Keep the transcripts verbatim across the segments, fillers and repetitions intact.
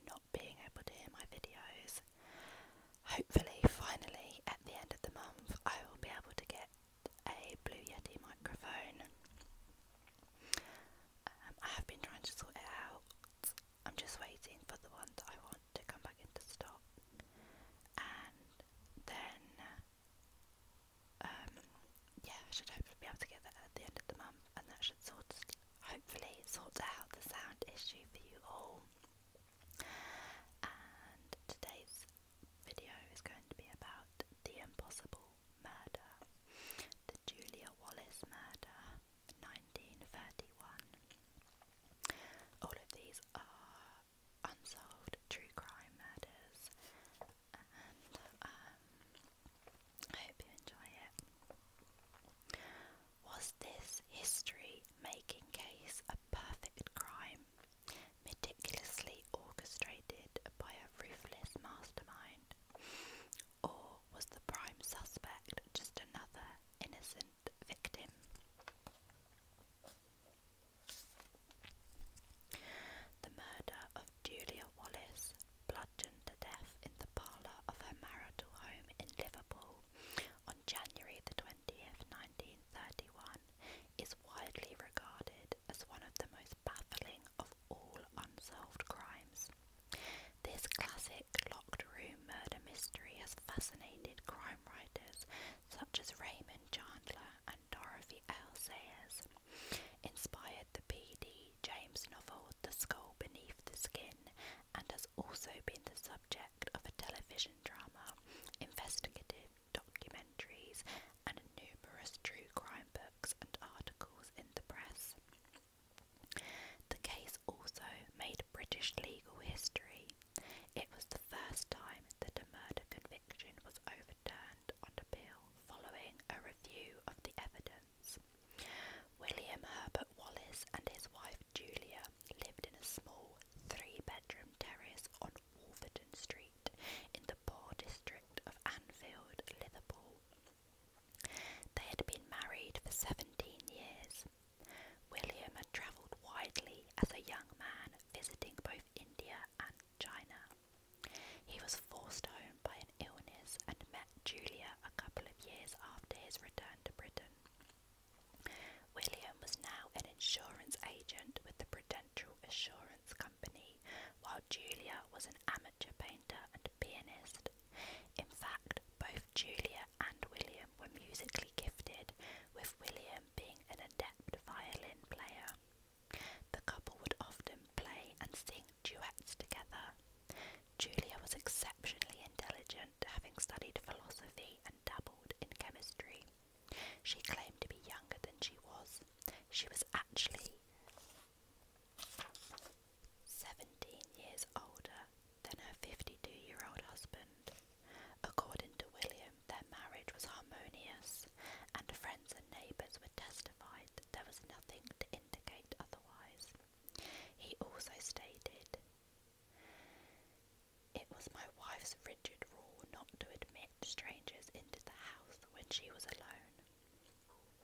not being able to hear my videos. Hopefully, finally, at the end of the month, I will be able to get a Blue Yeti microphone. Um, I have been trying to sort it out. I'm just waiting for the one that I want to come back into stock. And then, um, yeah, I should hopefully be able to get that at the end of the month, and that should sort of, hopefully sort out the sound issue for you all. And today's video is going to be about the impossible murder, the Julia Wallace murder, nineteen thirty-one. All of these are unsolved true crime murders, and um, I hope you enjoy it. Was this history-making case a perfect crime, meticulously orchestrated by a ruthless mastermind? Or was the prime suspect just another innocent victim? The murder of Julia Wallace, bludgeoned to death in the parlour of her marital home in Liverpool on January the twentieth, nineteen thirty-one, is widely regarded as one of the most baffling of all unsolved crimes. This classic locked room murder mystery has fascinated crime writers such as Raymond Chandler and Dorothy L. Sayers, inspired the P D James novel The Skull Beneath the Skin, and has also been the subject of a television drama, investigative documentaries, and numerous true crime books and articles in the press. The case also made British legal history. It was the first time that a murder conviction was overturned on appeal following a review of the evidence. William Herbert Wallace and his wife Julia lived in a small three-bedroom terrace on Wolverton Street in the poor district of Anfield, Liverpool. They had been married for seventeen years. William had travelled widely as a young man, visiting both India and China. He was forced home by an illness and met Julia a couple of years after his return to Britain. William was now an insurance agent with the Prudential Assurance Company, while Julia was an amateur painter and pianist. In fact, both Julia and William were musically gifted, with William being an adept violin player. The couple would often play and sing duets together. Julia was exceptionally intelligent, having studied philosophy and dabbled in chemistry. She claimed to be younger than she was. She was actually seventeen years older than her fifty-two-year-old husband. According to William, their marriage was harmonious, and friends and neighbours would testify that there was nothing to indicate otherwise. He also stated, "It was my wife's rigid rule not to admit strangers into the house when she was alone."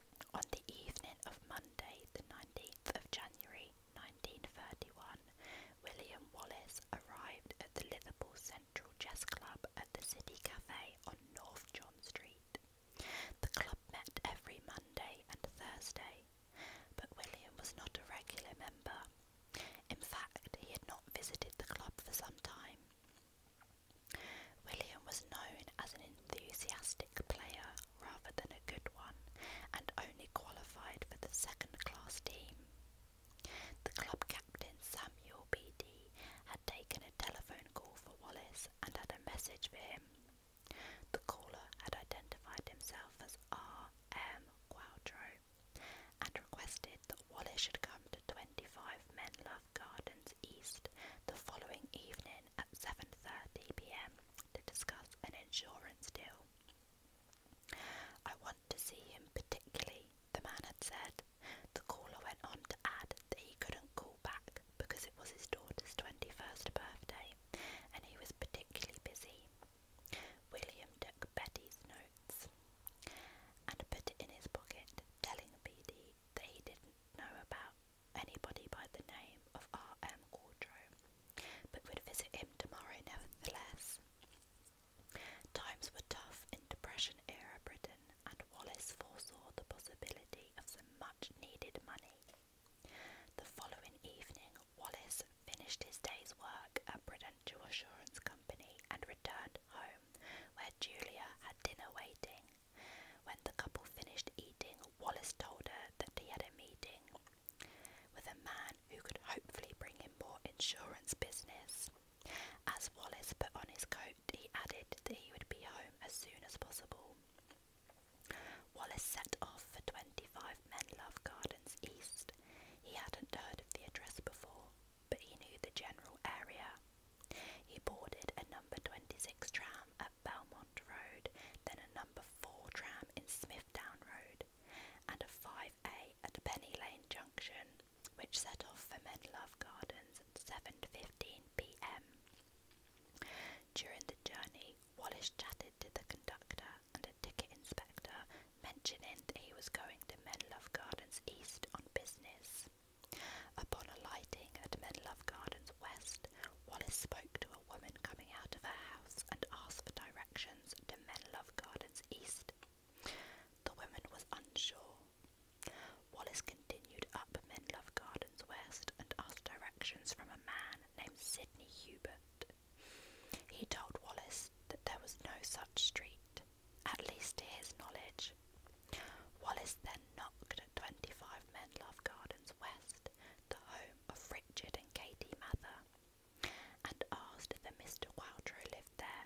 opened. He told Wallace that there was no such street, at least to his knowledge. Wallace then knocked at twenty-five Menlove Gardens West, the home of Richard and Katie Mather, and asked if a Mister Qualtrough lived there.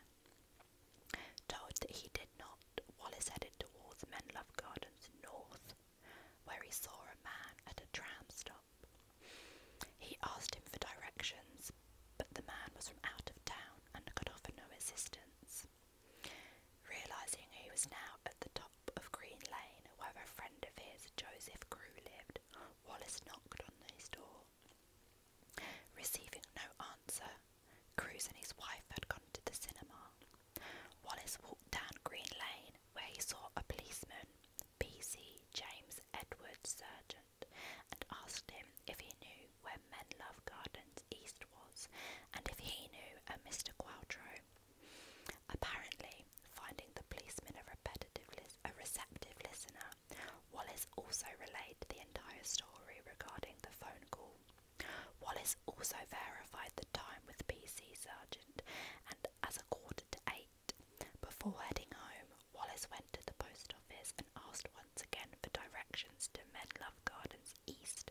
Told that he did not, Wallace headed towards Menlove Gardens North, where he saw a man at a tram stop. He asked him for directions, but the man was from out of town and could offer no assistance. Realising he was now at the top of Green Lane, where a friend of his, Joseph Crewe, lived, Wallace knocked on his door. Receiving no answer, Crewe and his wife had gone to the cinema. Wallace walked down Green Lane, where he saw a policeman, P C James Edward Sergeant, and asked him if he knew where Menlove Gardens East was, and if he knew a Mister Qualtrough. Apparently, finding the policeman a, repetitive lis- a receptive listener, Wallace also relayed the entire story regarding the phone call. Wallace also verified the time with P C Sergeant, and as a quarter to eight, before heading home, Wallace went to the post office and asked once again for directions to Menlove Gardens East.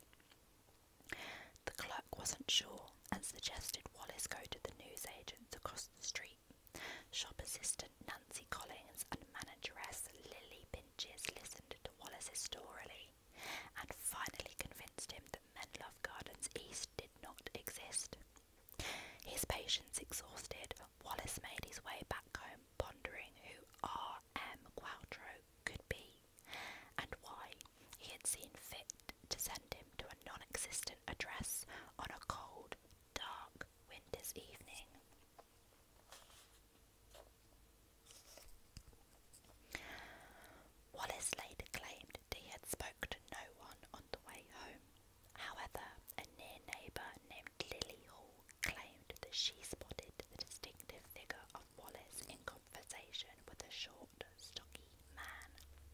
The clerk wasn't sure and suggested Wallace go to the newsagents across the street. Shop assistant Nancy Collins and manageress Lily Pinches listened to Wallace's story and finally convinced him that Menlove Gardens East did not exist. His patience exhausted, Wallace made his way back home, pondering who R M Qualtrough could be, and why he had seen fit to send him to a non-existent address on a cold, dark winter's evening. Wallace later claimed that he had spoken to no one on the way home. However, a near neighbour named Lily Hall claimed that she spotted the distinctive figure of Wallace in conversation with a short, stocky man.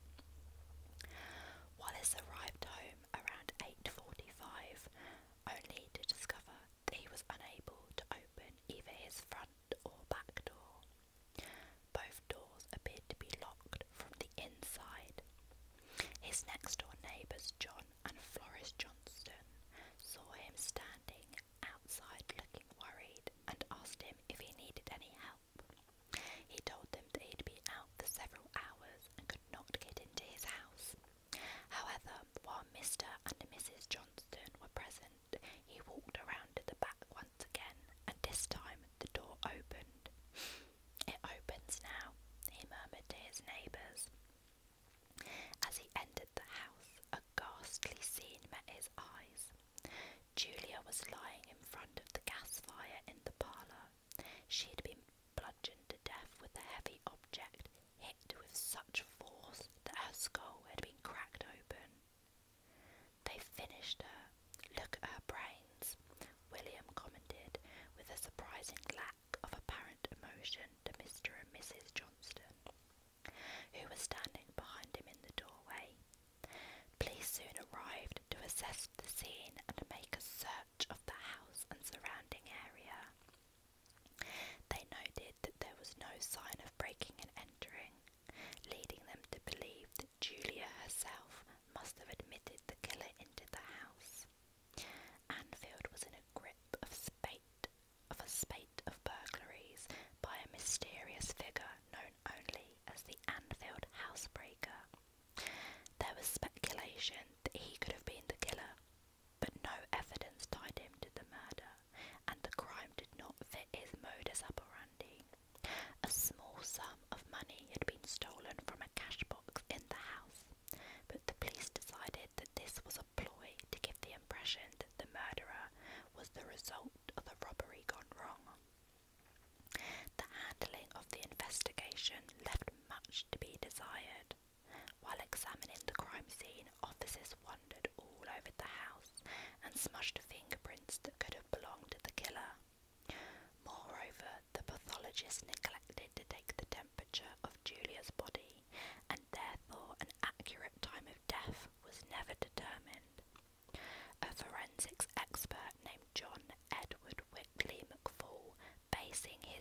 Wallace arrived home around eight forty-five, only to discover that he was unable to open either his front or back door. Both doors appeared to be locked from the inside. His next-door neighbours, John and Floris Johnston, saw him standing outside looking worried and asked him if he needed any help. He told them that he'd been out for several hours and could not get into his house. However, while Mister and Missus Johnston were present, he walked around to the back once again, and this time the door opened. "It opens now," he murmured to his neighbours. As he entered the house, a ghastly scene met his eyes. Julia was lying in front of the gas fire in the parlour. She had been bludgeoned to death with a heavy object, hit with such force that her skull had been cracked open. "They finished her. Look at her brains," William commented with a surprising lack of apparent emotion to Mister and Missus Johnston, who were standing behind him in the doorway. Police soon arrived to assess the scene and make a search of the house and surrounding area. They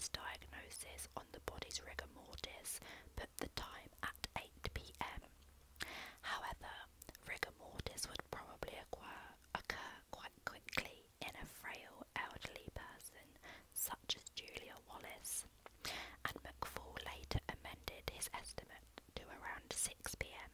his diagnosis on the body's rigor mortis put the time at eight p m. However, rigor mortis would probably occur, occur quite quickly in a frail elderly person such as Julia Wallace, and McFall later amended his estimate to around six p m.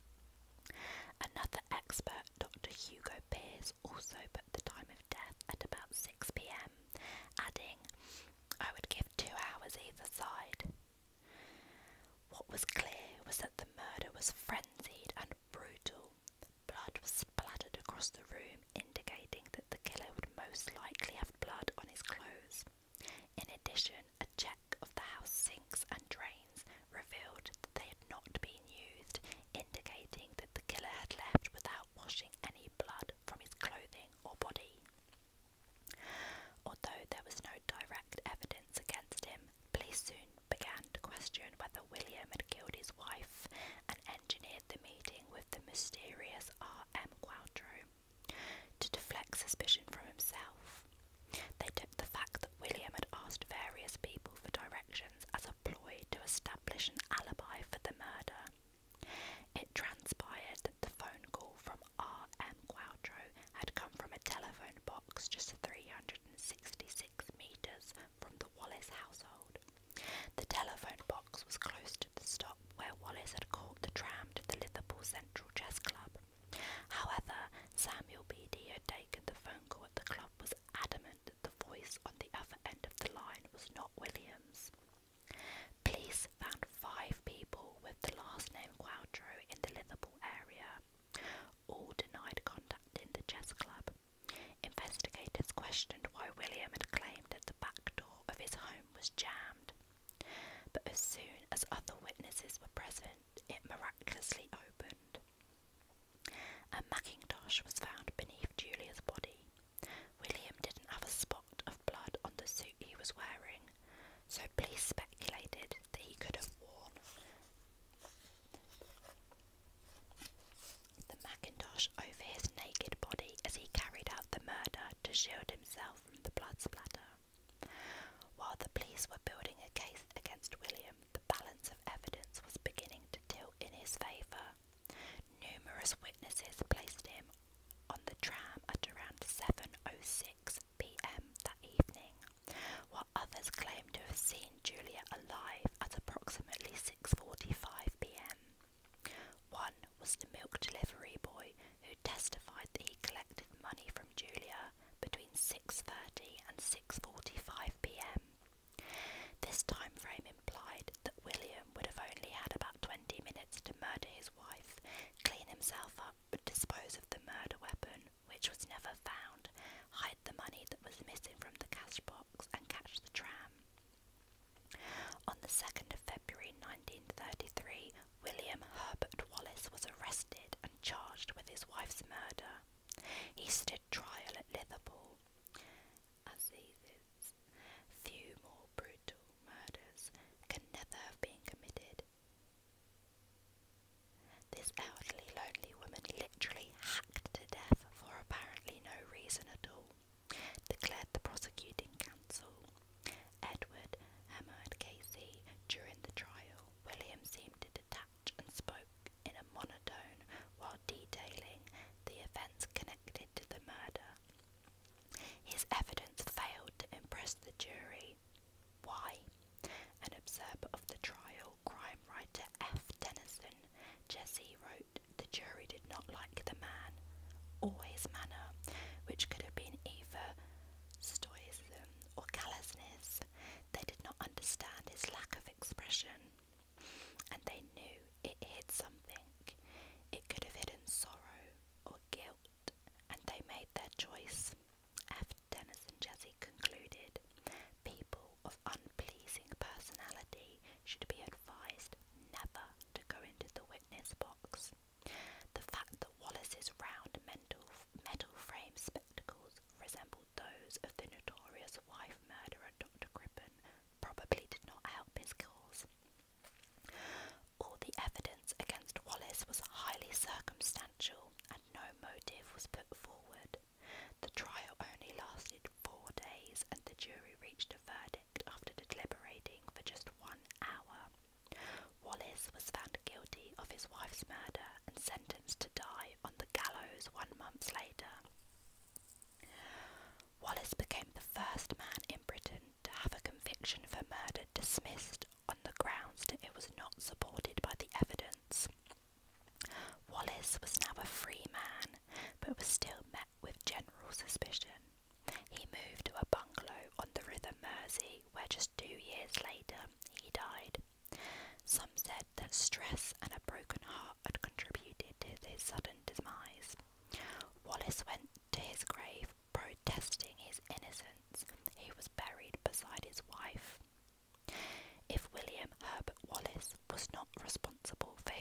Another expert, Doctor Hugo Pearce, also put the time of death at about six p m, adding, "I would give two hours either side." What was clear was that the murder was frenzied and brutal. Blood was splattered across the room, indicating that the killer would most likely have blood on his clothes. In addition, a check of the house sinks and drains revealed that they had not been used, indicating that the killer had left without washing any blood from his clothing or body. Although there was no direct evidence against him, police soon began to question whether William had killed his wife and engineered the meeting with the mysterious R M Quautro to deflect suspicion from himself. They took the fact that William had asked various people for directions as a ploy to establish an alibi for the murder. It transpired that the phone call from R M Quautro had come from a telephone box just three hundred sixty-six metres from the Wallace household. The telephone box was close to the stop where Wallace had caught the tram to the Liverpool Central Chess Club. However, Samuel Beattie, who had taken the phone call at the club, was adamant that the voice on the other end of the line was not William's. Police found five people with the last name Quautro in the Liverpool area. All denied contacting the chess club. Investigators questioned why William had claimed that the back door of his home was jammed. But as soon as other witnesses were present, it miraculously opened. A Macintosh was found beneath Julia's body. William didn't have a spot of blood on the suit he was wearing, so police speculated that he could have worn the Macintosh over his naked body as he carried out the murder to shield himself from the blood splatter. While the police were building a case against William, the balance of evidence was beginning to tilt in his favour. Numerous witnesses placed him on the tram at around seven oh six p m that evening, while others claimed to have seen Julia alive at approximately six forty-five p m. One was the milk delivery boy who testified that he collected money from Julia between six thirty and six forty-five p m. This time frame implied that William would have only had about twenty minutes to murder his wife, clean himself up, dispose of the murder weapon, which was never found, hide the money that was missing from the cash box, and catch the tram. On the second of February nineteen thirty-three, William Herbert Wallace was arrested and charged with his wife's murder. He stood trial at Liverpool. As these few more brutal murders can never have been committed. This elderly, lonely woman literally hacked to death for apparently no reason at all, declared the prosecuting counsel. Edward hammered Casey during the trial. William seemed to detach and spoke in a monotone while detailing the events connected to the murder. His evidence failed to impress the jury. Why? An observer of the trial, crime writer F. Tennyson Jesse wrote, the jury did not like the man or his manner, which could have been either stoicism or callousness. They did not understand his lack of expression, and they knew it hid something. It could have hidden sorrow or guilt, and they made their choice. F. Tennyson Jesse concluded, people of unpleasing personality should be advised never to go into the witness box. The fact that Wallace's round metal, metal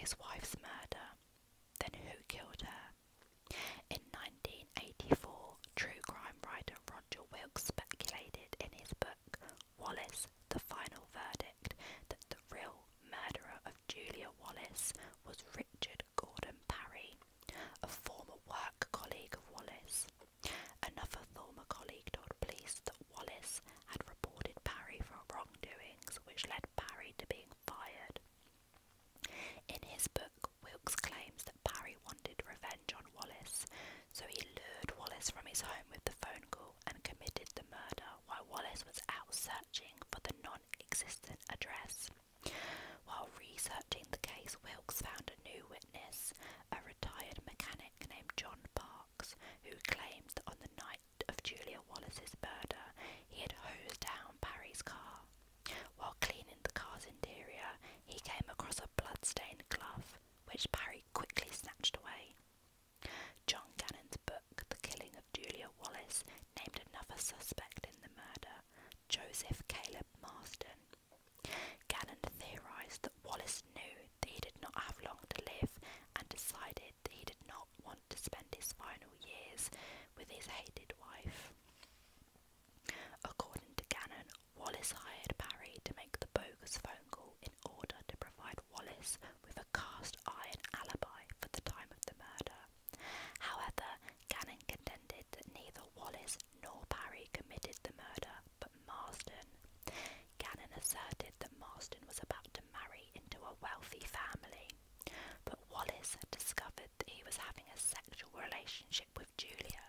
his wife's murder. Then who killed her? In nineteen eighty-four, true crime writer Roger Wilkes speculated in his book Wallace, The Final Verdict, that the real murderer of Julia Wallace was Richard Gordon Parry, a former work colleague of Wallace. Another former colleague told police that Wallace had reported Parry for wrongdoings, which led Parry to being fired. In his book, Wilkes claims that Parry wanted revenge on Wallace, so he lured Wallace from his home with the phone call and committed the murder while Wallace was out searching for the non-existent address. While researching the case, Wilkes found a new witness, a retired mechanic named John Parks, who claimed that on the night of Julia Wallace's murder, he had hosed down Parry's car. While cleaning the car's interior, he came across a blood-stained glove, which Parry quickly snatched away. John Gannon's book, The Killing of Julia Wallace, named another suspect in the murder, Joseph Caleb Marston. Gannon theorised that Wallace knew that he did not have long to live and decided that he did not want to spend his final years with his hated wife. According to Gannon, Wallace hired Parry to make the bogus phone call in order to provide Wallace with a cast-iron alibi for the time of the murder. However, Gannon contended that neither Wallace nor Parry committed the murder, but Marsden. Gannon asserted that Marsden was about to marry into a wealthy family, but Wallace had discovered that he was having a sexual relationship with Julia.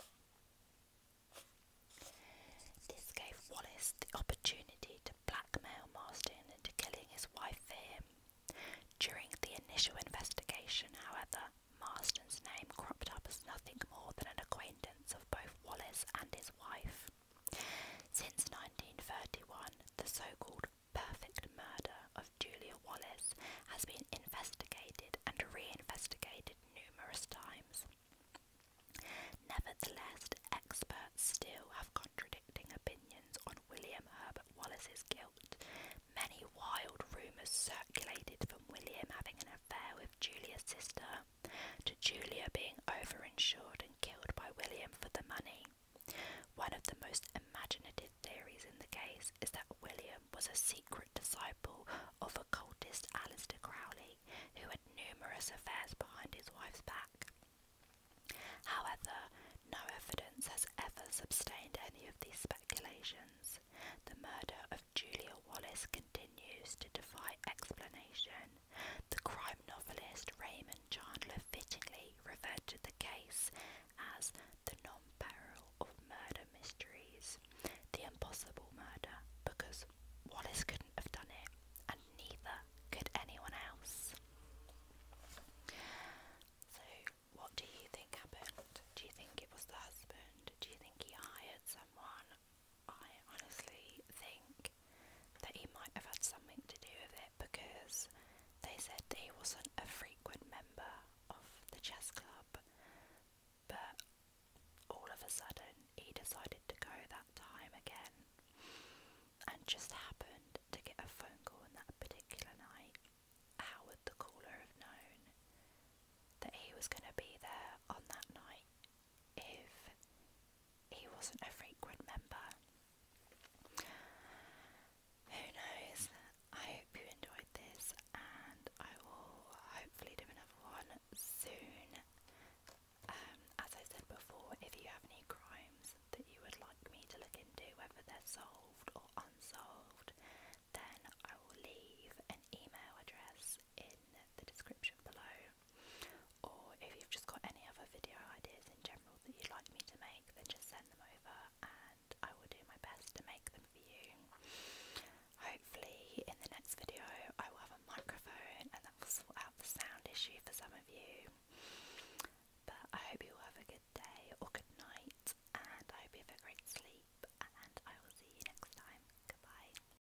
This gave Wallace the opportunity to blackmail Marsden into killing his wife for him. During the initial investigation, however, Marsden's name cropped up as nothing more than an acquaintance of both Wallace and his wife. Since nineteen thirty-one, the so-called perfect murder of Julia Wallace has been investigated and re-investigated numerous times. Nevertheless, experts still have contradicting opinions on William Herbert Wallace's guilt. Many wild rumours circulated from William having an affair with Julia's sister, to Julia being overinsured and killed by William for the money. One of the most imaginative theories in the case is that William was a secret disciple of occultist Aleister Crowley, who had numerous affairs behind his wife's back. However, no evidence has ever sustained any of these speculations. The murder of Julia Wallace continues to defy explanation. The crime novelist Raymond Chandler fittingly referred to the case as the non-peril of murder mysteries, the impossible murder, because Wallace couldn't have done it, and neither could anyone else. So, what do you think happened? Do you think it was the husband? Do you think he hired someone? I honestly think that he might have had something to do with it, because they said that he wasn't a frequent member of the chess club, but all of a sudden he decided to go that time again and just happened